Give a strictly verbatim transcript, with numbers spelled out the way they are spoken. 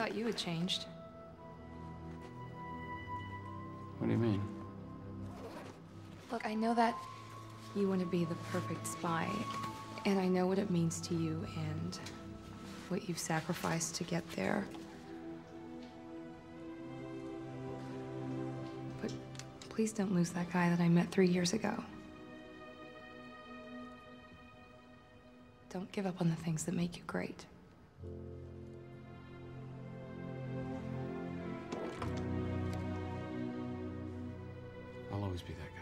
thought you had changed. What do you mean? Look, I know that you want to be the perfect spy, and I know what it means to you and what you've sacrificed to get there. But please don't lose that guy that I met three years ago. Don't give up on the things that make you great. I'll always be that guy.